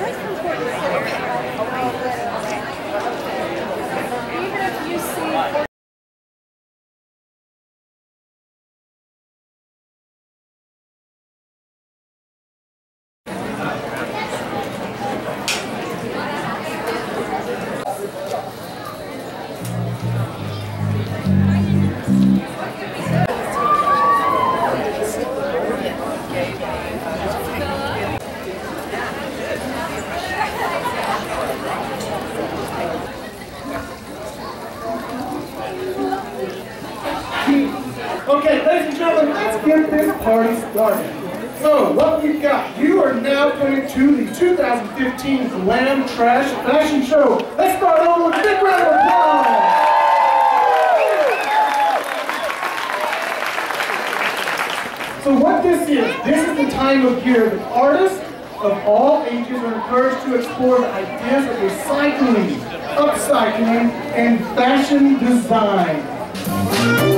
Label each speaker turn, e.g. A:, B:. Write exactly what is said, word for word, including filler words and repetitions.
A: if you see
B: Okay, ladies and gentlemen, let's get this party started. So, what we've got, you are now coming to the two thousand fifteen Glam Trash Fashion Show. Let's start over with a big round of applause. So what this is, this is the time of year that artists of all ages are encouraged to explore the ideas of recycling, upcycling, and fashion design.